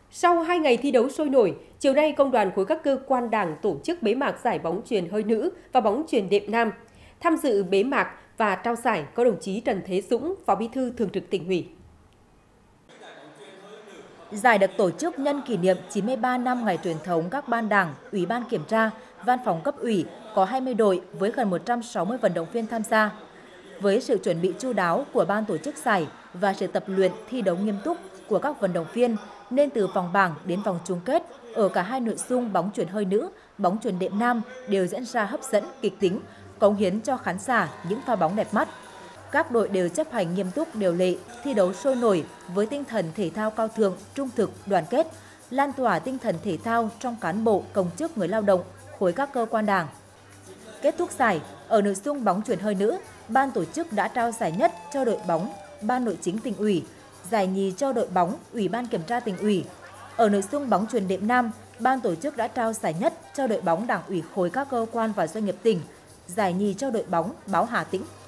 Sau 2 ngày thi đấu sôi nổi, chiều nay Công đoàn khối các cơ quan Đảng tổ chức bế mạc giải bóng chuyền hơi nữ và bóng chuyền đệm nam. Tham dự bế mạc và trao giải có đồng chí Trần Thế Dũng, Phó Bí thư Thường trực Tỉnh ủy. Giải được tổ chức nhân kỷ niệm 93 năm ngày truyền thống các ban Đảng, Ủy ban kiểm tra, Văn phòng cấp ủy có 20 đội với gần 160 vận động viên tham gia. Với sự chuẩn bị chu đáo của ban tổ chức giải và sự tập luyện thi đấu nghiêm túc của các vận động viên, nên từ vòng bảng đến vòng chung kết ở cả hai nội dung bóng chuyền hơi nữ, bóng chuyền đệm nam đều diễn ra hấp dẫn, kịch tính, cống hiến cho khán giả những pha bóng đẹp mắt. Các đội đều chấp hành nghiêm túc điều lệ, thi đấu sôi nổi với tinh thần thể thao cao thượng, trung thực, đoàn kết, lan tỏa tinh thần thể thao trong cán bộ, công chức, người lao động, khối các cơ quan Đảng. Kết thúc giải, ở nội dung bóng chuyền hơi nữ, ban tổ chức đã trao giải nhất cho đội bóng Ban Nội chính Tỉnh ủy, giải nhì cho đội bóng Ủy ban Kiểm tra Tỉnh ủy. Ở nội dung bóng chuyền đệm nam, ban tổ chức đã trao giải nhất cho đội bóng Đảng ủy khối các cơ quan và doanh nghiệp tỉnh, giải nhì cho đội bóng Báo Hà Tĩnh.